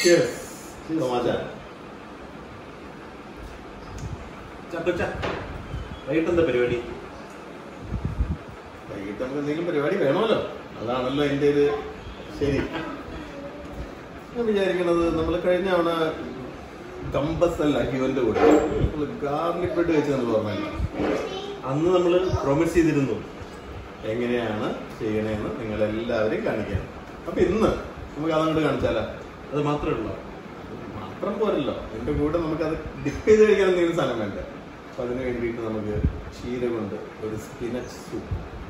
വൈകിട്ടെന്താ പരിപാടി? വൈകിട്ട് നമുക്ക് എന്തെങ്കിലും പരിപാടി വേണമല്ലോ, അതാണല്ലോ എൻ്റെ ഒരു ശരി. ഞാൻ വിചാരിക്കണത് നമ്മൾ കഴിഞ്ഞ തവണ കമ്പസല്ല ഹ്യൂവന്റെ കൂടെ ഗാർലിക് ബ്രെഡ് വെച്ച് നമ്മൾ പറഞ്ഞല്ലോ. അന്ന് നമ്മൾ പ്രോമിസ് ചെയ്തിരുന്നു എങ്ങനെയാണ് ചെയ്യണേന്ന് നിങ്ങളെല്ലാവരെയും കാണിക്കാൻ. അപ്പൊ ഇന്ന് നമുക്ക് അതങ്ങോട്ട് കാണിച്ചാലോ? അത് മാത്രമേ ഉള്ളൂ. മാത്രം പോരല്ലോ, എന്റെ കൂടെ നമുക്കത് ഡിപ്പ് ചെയ്ത് കഴിക്കാൻ എന്തെങ്കിലും സാധനം വേണ്ടേ? അപ്പൊ അതിന് വേണ്ടിയിട്ട് നമുക്ക് ക്ഷീര കൊണ്ട് ഒരു spinach soup.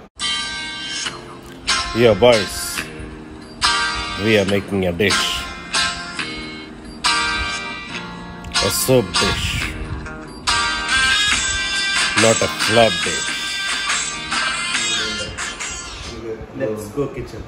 Yeah, boys, we are making a dish, a soup dish, not a flop dish. Let's go kitchen.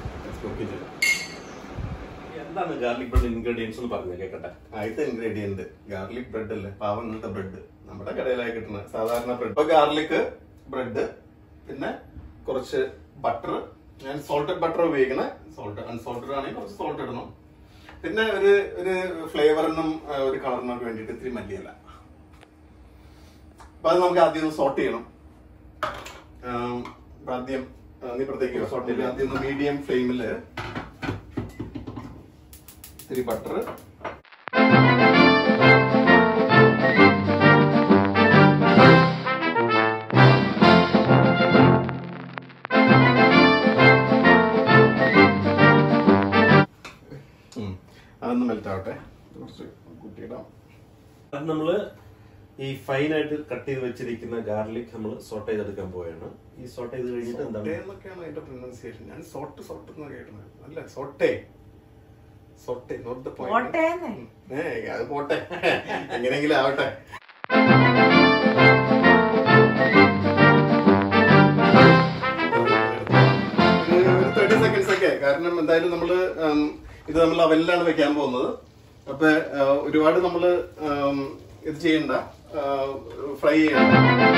എന്താണ് ഗാർലിക് ബ്രെഡ് ഇൻഗ്രീഡിയൻസ് എന്ന് പറഞ്ഞു കേൾക്കട്ടെ. ആദ്യത്തെ ഇൻഗ്രീഡിയന്റ് ഗാർലിക് ബ്രെഡ് അല്ലേ, പാവങ്ങളുടെ ബ്രെഡ്, നമ്മുടെ കടയിലായി കിട്ടുന്ന സാധാരണ ബ്രെഡ്. ഇപ്പൊ ഗാർലിക് ബ്രെഡ്, പിന്നെ കുറച്ച് ബട്ടർ. ഞാൻ സോൾട്ടഡ് ബട്ടർ ഉപയോഗിക്കണേ. അൺസോൾട്ടഡ് ആണെങ്കിൽ കുറച്ച് സോൾട്ട് ഇടണം. പിന്നെ ഒരു ഫ്ലേവറിനും ഒരു കളറിനും ഒക്കെ വേണ്ടിയിട്ട് ഇത്തിരി മല്ലിയില. അപ്പൊ അത് നമുക്ക് ആദ്യം ഒന്ന് സോട്ട് ചെയ്യണം. ആദ്യം ഇപ്പുറത്തേക്ക് സോട്ട് ചെയ്യില്ല. ആദ്യം ഒന്ന് മീഡിയം ഫ്ലെയിമില് ഇത്തിരി ബട്ടർ, അതൊന്ന് മെൽറ്റ് ആവട്ടെ. കുറച്ച് കൂട്ടിയിടാം. അത് നമ്മള് ഈ ഫൈനായിട്ട് കട്ട് ചെയ്ത് വെച്ചിരിക്കുന്ന ഗാർലിക് നമ്മൾ സോട്ട് ചെയ്തെടുക്കാൻ പോവുകയാണ്. ഈ സോട്ട് ചെയ്ത് കഴിഞ്ഞിട്ട് എന്താണ് എന്നൊക്കെയാണ് അതിന്റെ പ്രൊനൗൺസിയേഷൻ. ഞാൻ സോട്ട് എന്ന് കേട്ടത്. അല്ല, sauté sauté not the point. അത് പോട്ടെ, എങ്ങനെയെങ്കിലും ആവട്ടെ. ഒരു 30 seconds ഒക്കെ. കാരണം എന്തായാലും നമ്മള് ഇത് നമ്മൾ അവനിലാണ് വെക്കാൻ പോകുന്നത്. അപ്പൊ ഒരുപാട് നമ്മള് ഇത് ചെയ്യണ്ട, ഫ്രൈ ചെയ്യണ്ട.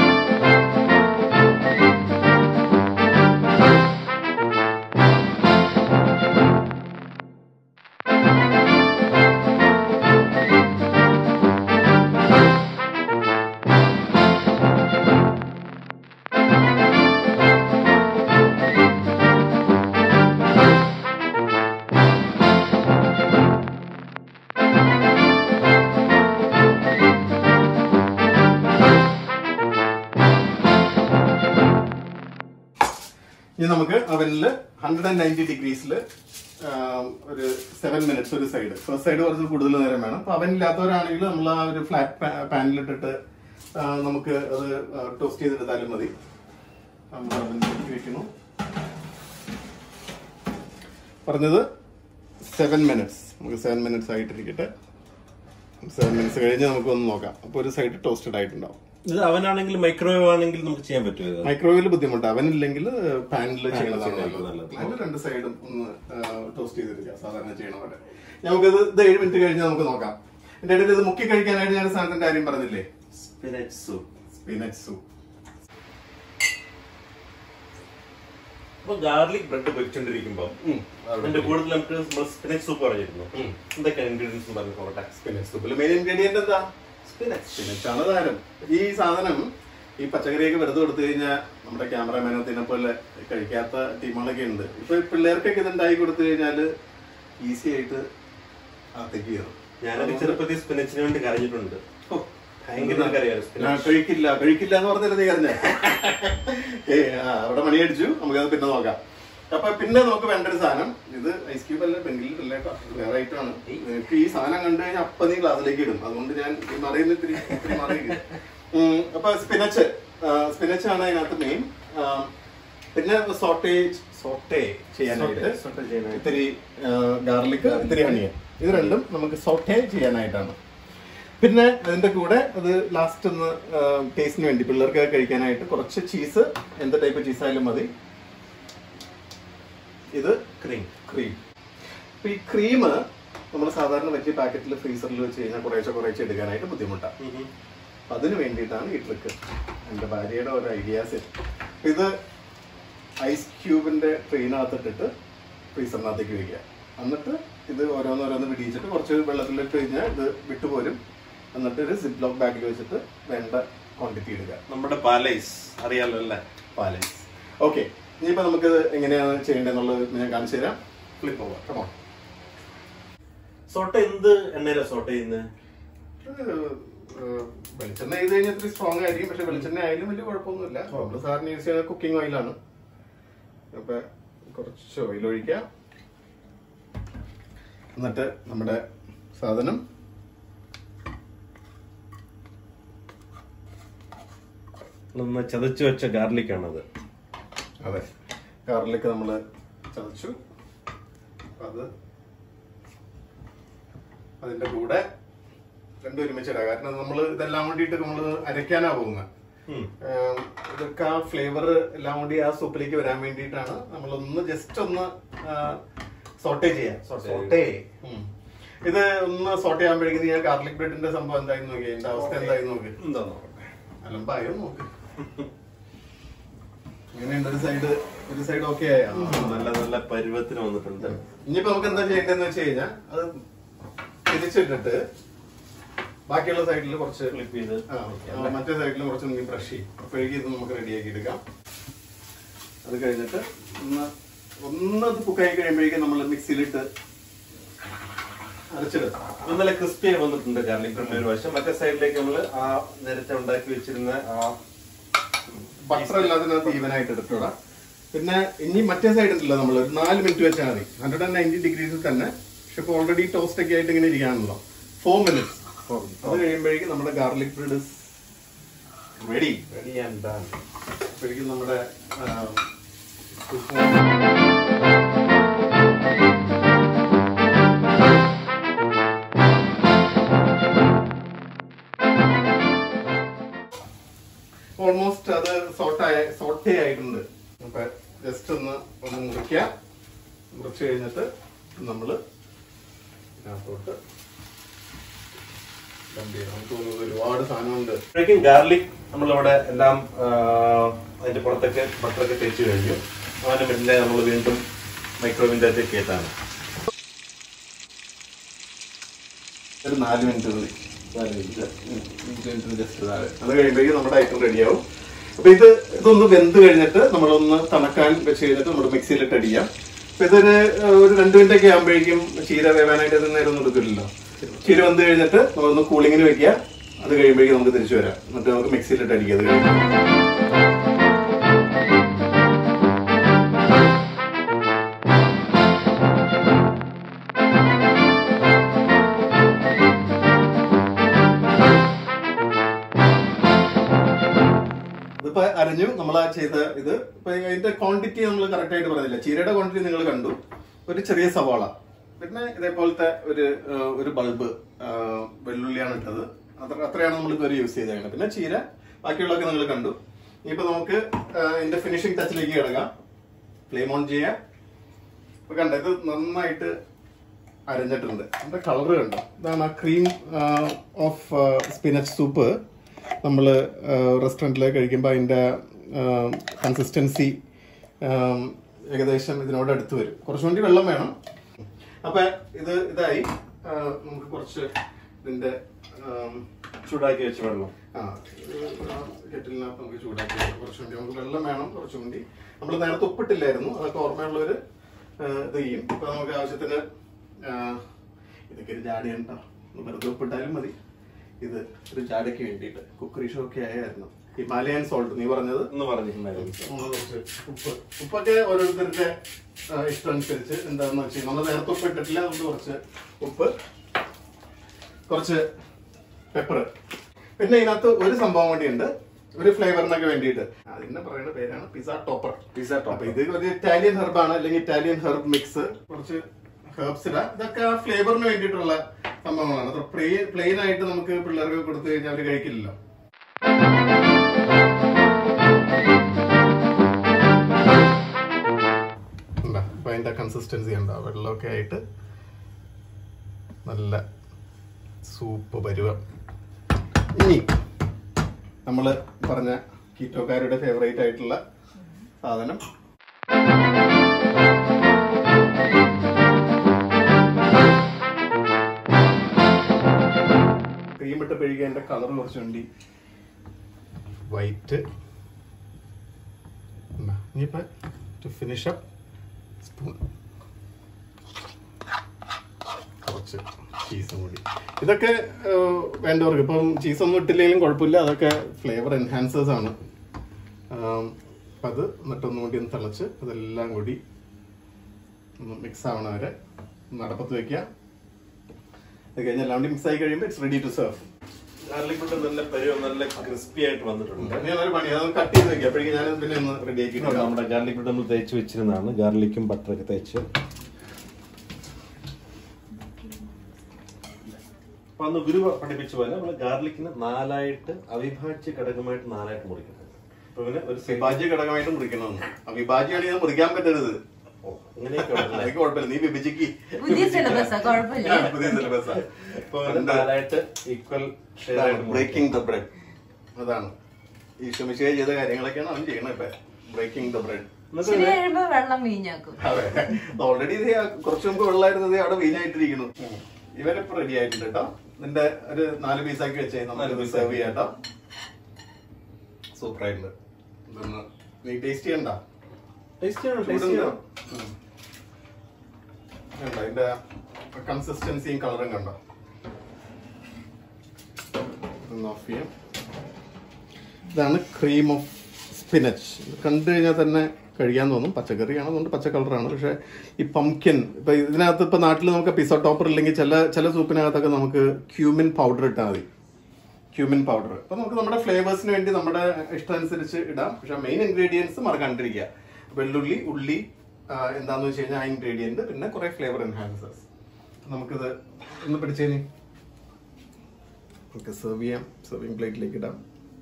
ഇനി നമുക്ക് അവനിൽ 190 ഡിഗ്രീസിൽ ഒരു 7 minutes ഒരു സൈഡ്. ഫസ്റ്റ് സൈഡ് കുറച്ച് കൂടുതൽ നേരം വേണം. അപ്പൊ അവനില്ലാത്തവരാണെങ്കിൽ നമ്മൾ ആ ഒരു ഫ്ലാറ്റ് പാനിലിട്ടിട്ട് നമുക്ക് അത് ടോസ്റ്റ് ചെയ്തെടുത്താലും മതി. നമ്മൾ അവനിലേക്ക് വെക്കുന്നു. പറഞ്ഞത് 7 minutes. നമുക്ക് 7 minutes ആയിട്ടിരിക്കട്ടെ. 7 minutes കഴിഞ്ഞ് നമുക്കൊന്ന് നോക്കാം. അപ്പൊ ഒരു സൈഡ് ടോസ്റ്റഡ് ആയിട്ടുണ്ടാവും. ഇത് അവനാണെങ്കിൽ മൈക്രോവേവ് ആണെങ്കിൽ നമുക്ക് ചെയ്യാൻ പറ്റുമോ? മൈക്രോവേവിൽ ബുദ്ധിമുട്ട്. അവനില്ലെങ്കിൽ പാനിൽ ചെയ്യണതാണ് നല്ലത്. അതിന്റെ 2 സൈഡും ഒന്ന് ടോസ്റ്റ് ചെയ്തെടുക്കുക സാധാരണ ചെയ്യണ പോലെ. നമുക്കിത് 7 minutes കഴിഞ്ഞ് നമുക്ക് നോക്കാം. എന്റെ ഇടയിൽ ഇത് മുക്കി കഴിക്കാനായിട്ട് ഞാൻ സാധനത്തിന്റെ കാര്യം പറഞ്ഞില്ലേ, സ്പിനച്ച് സൂപ്പ്. അപ്പൊ ഗാർലിക് ബ്രെഡ് പൊരിച്ചോണ്ടിരിക്കുമ്പോ അതിന്റെ കൂടുതൽ നമുക്ക് സ്പിനച്ച് സൂപ്പ് പറഞ്ഞിരുന്നു. എന്തൊക്കെയാണ് ഇൻഗ്രീഡിയൻസ് പറഞ്ഞു പോകട്ടെ. സ്പിനച്ച് സൂപ്പിൽ മെയിൻ ഇൻഗ്രീഡിയന്റ് എന്താ? സ്പിനച്ചാണ് താരം. ഈ സാധനം ഈ പച്ചക്കറിയൊക്കെ വെറുതെ കൊടുത്തു കഴിഞ്ഞാൽ നമ്മുടെ ക്യാമറമാനത്തിനെ പോലെ കഴിക്കാത്ത ടീമുകളൊക്കെ ഉണ്ട്. ഇപ്പൊ പിള്ളേർക്കൊക്കെ ഇതുണ്ടായി കൊടുത്തു കഴിഞ്ഞാല് ഈസി ആയിട്ട് അകത്തേക്ക് കയറും. ഞാനൊക്കെ ചെറുപ്പത്തിൽ സ്പിനച്ചിന് വേണ്ടി കരഞ്ഞിട്ടുണ്ട്. കഴിക്കില്ല എന്ന് പറഞ്ഞില്ല നീ കരഞ്ഞ. അവിടെ മണിയടിച്ചു. നമുക്കത് പിന്നെ നോക്കാം. അപ്പൊ പിന്നെ നമുക്ക് വേണ്ട ഒരു സാധനം, ഇത് ഐസ് ക്യൂബ് അല്ല, പെൻഡിലിട്ടല്ല, വേറെ ആയിട്ടാണ്. നിനക്ക് ഈ സാധനം കണ്ടു കഴിഞ്ഞാൽ അപ്പൊ നീ ഗ്ലാസ്സിലേക്ക് ഇടും. അതുകൊണ്ട് ഞാൻ മറിയുന്ന ഇത്തിരി മറിയില്ല. അപ്പൊ സ്പിനച്ചാണ് അതിനകത്ത് മെയിൻ. പിന്നെ സോട്ടേ ചെയ്യാനായിട്ട് ഇത്തിരി ഗാർലിക്, ഇത്തിരി അണിയൻ, ഇത് രണ്ടും നമുക്ക് സോട്ടേ ചെയ്യാനായിട്ടാണ്. പിന്നെ അതിന്റെ കൂടെ അത് ലാസ്റ്റ് ഒന്ന് ടേസ്റ്റിന് വേണ്ടി പിള്ളേർക്ക് കഴിക്കാനായിട്ട് കുറച്ച് ചീസ്, എന്ത് ടൈപ്പ് ചീസ് ആയാലും മതി. ഇത് ക്രീം. അപ്പൊ ഈ ക്രീം നമ്മൾ സാധാരണ വലിയ പാക്കറ്റിൽ ഫ്രീസറിൽ വെച്ച് കഴിഞ്ഞാൽ കുറേശ്ശെ എടുക്കാനായിട്ട് ബുദ്ധിമുട്ടാണ്. അപ്പൊ അതിന് വേണ്ടിയിട്ടാണ് ഈ ട്രിക്ക്. എന്റെ ഭാര്യയുടെ ഒരു ഐഡിയാസ്. ഇത് ഐസ് ക്യൂബിന്റെ ട്രെയിനകത്തിട്ടിട്ട് ഫ്രീസറിനകത്തേക്ക് വയ്ക്കുക. എന്നിട്ട് ഇത് ഓരോന്നോരോന്ന് പിടിച്ചിട്ട് കുറച്ച് വെള്ളത്തിലിട്ട് കഴിഞ്ഞാൽ ഇത് വിട്ടുപോരും. എന്നിട്ട് ഒരു സിപ്പ് ലോക്ക് ബാഗിൽ വെച്ചിട്ട് വേണ്ട ക്വാണ്ടിറ്റി ഇടുക. നമ്മുടെ പാലൈസ് അറിയാലോ അല്ലേ? പാലൈസ്. ഓക്കെ, ഇനിയിപ്പോൾ നമുക്കിത് എങ്ങനെയാണ് ചെയ്യേണ്ടതെന്നുള്ളത് ഞാൻ കാണിച്ചു തരാം. Flip over. കമോൺ. സോട്ട എന്ത് എണ്ണയിലാണ് സോട്ട ചെയ്യുന്നത്? വെളിച്ചെണ്ണ ചെയ്ത് കഴിഞ്ഞാൽ ഇത്തിരി സ്ട്രോങ് ആയിരിക്കും, പക്ഷെ വെളിച്ചെണ്ണ ആയാലും വലിയ കുഴപ്പമൊന്നുമില്ല. നമ്മൾ സാറിന് യൂസ് ചെയ്യുന്ന കുക്കിംഗ് ഓയിലാണ്. അപ്പൊ കുറച്ച് ഓയിൽ ഒഴിക്കാം. എന്നിട്ട് നമ്മുടെ സാധനം ചതച്ചു വെച്ച ഗാർലിക് ആണത്. അതെ, ഗാർലിക് നമ്മൾ ചതച്ചു. അത് അതിന്റെ കൂടെ രണ്ടും ഒരുമിച്ചിടാം. കാരണം നമ്മൾ ഇതെല്ലാം വേണ്ടിയിട്ട് നമ്മൾ അരയ്ക്കാനാ പോകുന്നത്. ഇതൊക്കെ ആ ഫ്ലേവർ എല്ലാം കൂടി ആ സൂപ്പിലേക്ക് വരാൻ വേണ്ടിയിട്ടാണ് നമ്മളൊന്ന് ജസ്റ്റ് ഒന്ന് സോട്ടേ ചെയ്യാം. സോട്ടേ ഇത് ഒന്ന് സോട്ടേ ചെയ്യാകുമ്പോഴേക്കും ഞാൻ ഗാർലിക് ബ്രെഡിന്റെ സംഭവം എന്തായി നോക്കി, എന്റെ അവസ്ഥ എന്തായി നോക്കി. എന്താ നോക്കട്ടെ, അലമ്പായോ നോക്ക്. ഇങ്ങനെയുണ്ട് ഒരു സൈഡ് ഓക്കെ ആയ നല്ല നല്ല പരുവത്തിന് വന്നിട്ടുണ്ട്. ഇനിയിപ്പോ നമുക്ക് എന്താ ചെയ്യേണ്ടതെന്ന് വെച്ച് കഴിഞ്ഞാൽ അത് തിരിച്ചിട്ടിട്ട് ബാക്കിയുള്ള സൈഡിൽ കുറച്ച് ഫ്ലിപ്പ് ചെയ്ത് മറ്റേ സൈഡിൽ കുറച്ച് നമുക്ക് ബ്രഷ് ചെയ്യും. അപ്പോഴേക്കും ഇത് നമുക്ക് റെഡിയാക്കി എടുക്കാം. അത് കഴിഞ്ഞിട്ട് ഒന്ന് കുക്കായി കഴിയുമ്പോഴേക്കും നമ്മൾ മിക്സിയിലിട്ട് അരച്ചെടുക്കാം. നല്ല ക്രിസ്പി ആയി വന്നിട്ടുണ്ട് ഗാർലിക് ബ്രെഡ് ഒരു വശം. മറ്റേ സൈഡിലേക്ക് നമ്മൾ ആ നേരത്തെ ഉണ്ടാക്കി വെച്ചിരുന്ന ആ ബട്ടർ എല്ലാത്തിനകത്ത് ഈവനായിട്ട് എടുത്തോളാം. പിന്നെ ഇനി മറ്റേ സൈഡ് ഉണ്ടല്ലോ, നമ്മൾ ഒരു 4 മിനിറ്റ് വെച്ചാൽ മതി. 190 ഡിഗ്രീസിൽ തന്നെ. പക്ഷെ ഇപ്പൊ ഓൾറെഡി ടോസ്റ്റ് ഒക്കെ ആയിട്ട് ഇങ്ങനെ ഇരിക്കാണല്ലോ. 4 മിനിറ്റ്സ്. അത് കഴിയുമ്പോഴേക്കും നമ്മുടെ garlic bread ready and done. അപ്പോഴേക്കും നമ്മുടെ ഓൾമോസ്റ്റ് അത് സോട്ടേ ആയിട്ടുണ്ട്. അപ്പൊ ജസ്റ്റ് ഒന്ന് മുറിച്ച് കഴിഞ്ഞിട്ട് നമ്മള് ഇതിനകത്തോട്ട് ഒരുപാട് സാധനമുണ്ട്. ഗാർലിക് നമ്മളിവിടെ എല്ലാം അതിന്റെ പുറത്തൊക്കെ ബട്ടറൊക്കെ തേച്ച് കഴിഞ്ഞു. അവന്റെ മെല്ലെ നമ്മൾ വീണ്ടും മൈക്രോവേവിന്റെ അകത്തേക്ക് കയറ്റാണ്. ഒരു 4 മിനിറ്റ് മതി. 4 മിനിറ്റ് ജസ്റ്റ് അത് കഴിയുമ്പോഴേക്കും നമ്മുടെ ഐറ്റം റെഡിയാവും. അപ്പൊ ഇതൊന്ന് വെന്ത് കഴിഞ്ഞിട്ട് നമ്മളൊന്ന് തണക്കാൻ വെച്ച് കഴിഞ്ഞിട്ട് നമ്മൾ മിക്സിയിലിട്ട് അടിക്കാം. അപ്പൊ ഇതൊരു 2 മിനിറ്റ് ഒക്കെ ആകുമ്പോഴേക്കും ചീര വേവാനായിട്ട് നേരം ഒന്നും എടുക്കില്ലല്ലോ. ചീര വന്ന് കഴിഞ്ഞിട്ട് നമ്മളൊന്ന് കൂളിങ്ങിന് വെക്കുക. അത് കഴിയുമ്പോഴേക്കും നമുക്ക് തിരിച്ചു വരാം. എന്നിട്ട് നമുക്ക് മിക്സിയിലിട്ട് അടിക്കുക. അത് കഴിയുമ്പോൾ ഇതിപ്പോ അരഞ്ഞു. നമ്മൾ ആ ചെയ്ത ഇത് ഇപ്പൊ അതിന്റെ ക്വാണ്ടിറ്റി നമ്മൾ കറക്റ്റ് ആയിട്ട് പറഞ്ഞില്ല. ചീരയുടെ ക്വാണ്ടിറ്റി നിങ്ങൾ കണ്ടു. ഒരു ചെറിയ സവാള, പിന്നെ ഇതേപോലത്തെ ഒരു ബൾബ് വെള്ളുള്ളിയാണ് ഇട്ടത്. അത്രയാണ് നമ്മൾ ഇതുവരെ യൂസ് ചെയ്തത്. പിന്നെ ചീര, ബാക്കിയുള്ളതൊക്കെ നിങ്ങൾ കണ്ടു. ഇനിയിപ്പോ നമുക്ക് ഇതിന്റെ ഫിനിഷിംഗ് ടച്ചിലേക്ക് കിടക്കാം. ഫ്ലെയിം ഓൺ ചെയ്യാം. ഇപ്പൊ കണ്ട ഇത് നന്നായിട്ട് അരഞ്ഞിട്ടുണ്ട്. അതിന്റെ കളറ് കണ്ടോ? ഇതാണ് ആ ക്രീം ഓഫ് സ്പിനച്ച് സൂപ്പ്. നമ്മൾ റെസ്റ്റോറൻറ്റിലേക്ക് കഴിക്കുമ്പോൾ അതിൻ്റെ കൺസിസ്റ്റൻസി ഏകദേശം ഇതിനോട് അടുത്ത് വരും. കുറച്ചുകൂടി വെള്ളം വേണം. അപ്പം ഇതായി. നമുക്ക് കുറച്ച് ഇതിൻ്റെ ചൂടാക്കി വെച്ച വെള്ളം കെറ്റിലിനകത്ത് നമുക്ക് ചൂടാക്കി കുറച്ചുകൂടി നമുക്ക് വെള്ളം വേണം. കുറച്ചുകൂടി നമ്മൾ നേരത്തെ ഉപ്പിട്ടില്ലായിരുന്നു. അതൊക്കെ ഓർമ്മയുള്ളവർ ഇത് ചെയ്യും. ഇപ്പം നമുക്ക് ആവശ്യത്തിന് ഇതൊക്കെ ഒരു ജാടിയുണ്ടോ, വെറുതെ ഉപ്പിട്ടാലും മതി. ഇത് ഒരു ജാടയ്ക്ക് വേണ്ടിയിട്ട് കുക്കറി ഷോ ഒക്കെ ആയിരുന്നു. ഹിമാലയൻ സോൾട്ട് നീ പറഞ്ഞത് ഉപ്പൊക്കെ ഓരോരുത്തരുടെ ഇഷ്ടം അനുസരിച്ച് എന്താണെന്ന് വെച്ചാൽ നമ്മൾ നേരത്തെ ഉപ്പ് ഇട്ടിട്ടില്ല. അതുകൊണ്ട് കുറച്ച് ഉപ്പ്, കുറച്ച് പെപ്പർ. പിന്നെ ഇതിനകത്ത് ഒരു സംഭവം കൂടിയുണ്ട്, ഒരു ഫ്ലേവറിനൊക്കെ വേണ്ടിയിട്ട്. അതിന്റെ പറയുന്ന പേരാണ് പിസ്സ ടോപ്പർ. ഇത് ഒരു ഇറ്റാലിയൻ ഹെർബാണ്, അല്ലെങ്കിൽ ഇറ്റാലിയൻ ഹെർബ് മിക്സ്. കുറച്ച് ഹെർബ്സ് ഇടാം. ഇതൊക്കെ ആ ഫ്ലേവറിന് വേണ്ടിയിട്ടുള്ള സംഭവങ്ങളാണ്. അത്ര പ്ലെയിൻ ആയിട്ട് നമുക്ക് പിള്ളേർക്ക് കൊടുത്തു കഴിഞ്ഞാൽ അവർ കഴിക്കില്ലല്ലോ. അപ്പൊ അതിന്റെ കൺസിസ്റ്റൻസി ഉണ്ടാവും. വെള്ളമൊക്കെ ആയിട്ട് നല്ല സൂപ്പ് പരുവം. ഇനി നമ്മള് പറഞ്ഞ കീറ്റോക്കാരുടെ ഫേവറേറ്റ് ആയിട്ടുള്ള സാധനം ഇട്ട് കഴുകി അതിന്റെ കളർ കുറച്ച് വേണ്ടി വൈറ്റ്. ഇനിയിപ്പോ ടു ഫിനിഷ് അപ്പ് സ്പൂൺ കുറച്ച് ചീസും കൂടി. ഇതൊക്കെ വേണ്ടവർക്ക് ഇപ്പം ചീസൊന്നും ഇട്ടില്ലെങ്കിലും കുഴപ്പമില്ല, അതൊക്കെ ഫ്ലേവർ എൻഹാൻസേഴ്സ് ആണ്. അപ്പം അത് എന്നിട്ടൊന്നും കൂടി ഒന്ന് തിളച്ച് അതെല്ലാം കൂടി ഒന്ന് മിക്സ് ആവണ വരെ നടപ്പത്ത് വെക്കുക. അത് കഴിഞ്ഞ് എല്ലാം കൂടി മിക്സ് ആയി കഴിയുമ്പോൾ it's ready to serve. Garlic bread നല്ല പരിവ് നല്ല ക്രിസ്പി ആയിട്ട് വന്നിട്ടുണ്ട്. ഞാനൊരു പണി അത് കട്ട് ചെയ്ത് വെക്കുക, അപ്പോഴേക്കും ഞാൻ പിന്നെ ഒന്ന് റെഡി ആക്കി. നമ്മുടെ ഗാർലിക് ബ്രെഡ് നമ്മൾ തേച്ച് വെച്ചിരുന്നതാണ്, ഗാർലിക്കും ബട്ടറൊക്കെ തേച്ച്. അപ്പൊ അന്ന് ഗുരു പഠിപ്പിച്ച പോലെ നമ്മൾ ഗാർലിക്കിന് അവിഭാജ്യ ഘടകമായിട്ട് 4 മുറിക്കണം. അപ്പൊ പിന്നെ ഒരു അവിഭാജ്യ ഘടകമായിട്ട് മുറിക്കണമെന്ന്. അവിഭാജ്യമാണെങ്കിൽ അത് മുറിക്കാൻ പറ്റരുത്. അങ്ങനെയൊക്കെ കുഴപ്പമില്ല, നീ വിഭജിക്ക്. പുതിയ സിലബസാ, കുഴപ്പമില്ല. പുതിയ സിലബസാ. Equal breaking the bread. അതാണ് ഈ ക്ഷമിച്ചേ ചെയ്ത കാര്യങ്ങളൊക്കെയാണ് അവൻ ചെയ്യണം. ഇപ്പൊ ബ്രേക്കിംഗ് ദ ബ്രെഡ്. വെള്ളം വീഞ്ഞാക്കും. അതെ, ഓൾറെഡി കുറച്ചു മുമ്പ് വെള്ളമായിരുന്നത് അവിടെ വീഞ്ഞായിട്ടിരിക്കുന്നു. ഇവരിപ്പോ റെഡി ആയിട്ടുണ്ട് കേട്ടോ. നിന്റെ ഒരു 4 പീസാക്കി വെച്ചേ, നമുക്ക് സെർവ് ചെയ്യാം കേട്ടോ. സൂപ്പർ ആയിട്ടുണ്ട്. നീ ടേസ്റ്റ് ചെയ്യണ്ട? ഇതിന്റെ കൺസിസ്റ്റൻസിയും കളറും കണ്ടോ? ഓഫ് ചെയ്യാം. ഇതാണ് ക്രീം ഓഫ് സ്പിനച്ച്. കണ്ടു കഴിഞ്ഞാൽ തന്നെ കഴിക്കാൻ തോന്നും. പച്ചക്കറിയാണ്, അതുകൊണ്ട് പച്ച കളറാണ്. പക്ഷെ ഈ പംകിൻ ഇപ്പൊ ഇതിനകത്ത് ഇപ്പൊ നാട്ടിൽ നമുക്ക് പിസോ ടോപ്പർ ഇല്ലെങ്കിൽ ചില സൂപ്പിനകത്തൊക്കെ നമുക്ക് ക്യൂമിൻ പൗഡർ ഇട്ടാൽ മതി. ക്യൂമിൻ പൗഡർ അപ്പൊ നമുക്ക് നമ്മുടെ ഫ്ലേവേഴ്സിന് വേണ്ടി നമ്മുടെ ഇഷ്ടമനുസരിച്ച് ഇടാം. പക്ഷെ മെയിൻ ഇൻഗ്രീഡിയൻസ് മറക്കാണ്ടിരിക്കുക. വെള്ളുള്ളി, ഉള്ളി, എന്താന്ന് വെച്ച് കഴിഞ്ഞാൽ ആ ഇൻഗ്രീഡിയന്റ്, പിന്നെ കുറെ ഫ്ലേവർ എൻഹാൻസേഴ്സ്. നമുക്കിത് ഒന്ന് പിടിച്ചേന് നമുക്ക് സെർവ് ചെയ്യാം. സെർവിങ് പ്ലേറ്റിലേക്ക് ഇടാം.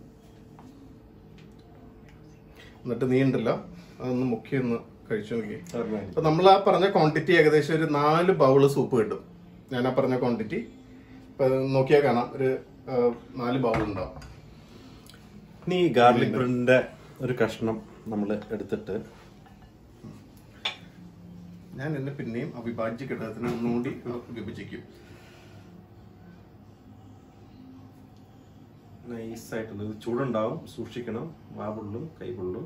എന്നിട്ട് നീ ഉണ്ടല്ലോ അതൊന്ന് മുക്കി ഒന്ന് കഴിച്ചു നോക്കി. അപ്പൊ നമ്മൾ ആ പറഞ്ഞ ക്വാണ്ടിറ്റി ഏകദേശം ഒരു 4 ബൗള് സൂപ്പ് കിട്ടും. ഞാൻ ആ പറഞ്ഞ ക്വാണ്ടിറ്റി ഇപ്പൊ നോക്കിയാൽ കാണാം, ഒരു 4 ബൗൾ ഉണ്ടാവും. ഇനി ഗാർലിക് ബ്രെഡിന്റെ ഒരു കഷ്ണം നമ്മൾ എടുത്തിട്ട് ഞാൻ എന്നെ പിന്നെയും അവിഭാജ്യ ഘടകത്തിന് ഒന്നുകൂടി വിഭജിക്കും. നൈസായിട്ടുള്ള ചൂടുണ്ടാവും, സൂക്ഷിക്കണം. വാപൊള്ളും, കൈപൊള്ളും.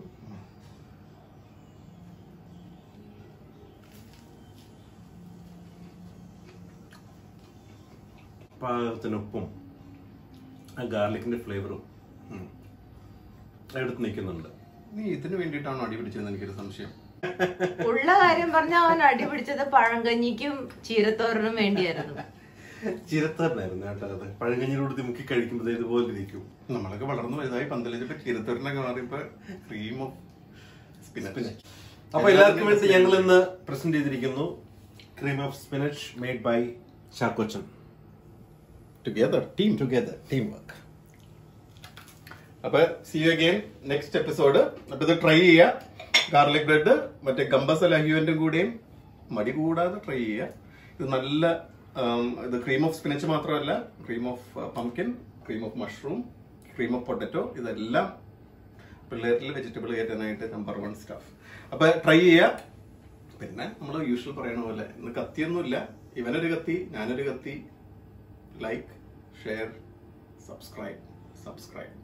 പാകത്തിന് ഉപ്പും ആ ഗാർലിക്കിന്റെ ഫ്ലേവറും എടുത്ത് നിൽക്കുന്നുണ്ട്. നീ ഇതിന് വേണ്ടിയിട്ടാണോ അടി പിടിച്ചതെന്ന് എനിക്കൊരു സംശയം. ഉള്ള കാര്യം പറഞ്ഞ അവൻ അടി പിടിച്ചത് പഴങ്കഞ്ഞിക്കും ചീരത്തോരനും വേണ്ടിയായിരുന്നു. ചീരത്തോരനായിരുന്നു കേട്ടോ. അത് പഴങ്കഞ്ഞിലൂടെ മുക്കി കഴിക്കുമ്പോൾ ഇതുപോലെ ഇരിക്കും. നമ്മളൊക്കെ വളർന്നു വലുതായി പന്തലിച്ചിട്ട് ചീരത്തോരനൊക്കെ മാറിയപ്പോ ക്രീം ഓഫ് സ്പിനച്ച്. അപ്പൊ എല്ലാവർക്കും വേണ്ടി ഞങ്ങൾ ഇന്ന് പ്രസന്റ് ചെയ്തിരിക്കുന്നു cream of spinach made by Chakochan. Together team work. അപ്പൊ see you again next episode. അപ്പൊ ഇത് ട്രൈ ചെയ്യുക. ഗാർലിക് ബ്രെഡ് മറ്റേ ഗംബസ് ലഹ്യുവിന്റെ കൂടെയും മടി കൂടാതെ ട്രൈ ചെയ്യുക. ഇത് നല്ല ഇത് ക്രീം ഓഫ് സ്പിനച്ച് മാത്രമല്ല, cream of pumpkin, cream of mushroom, cream of potato, ഇതെല്ലാം പിള്ളേരിൽ വെജിറ്റബിൾ കയറ്റാനായിട്ട് നമ്പർ 1 സ്റ്റഫ്. അപ്പൊ ട്രൈ ചെയ്യുക. പിന്നെ നമ്മൾ യൂഷ്വൽ പറയണ പോലെ ഇന്ന് കത്തിയൊന്നുമില്ല. ഇവനൊരു കത്തി, ഞാനൊരു കത്തി. Like, share, subscribe.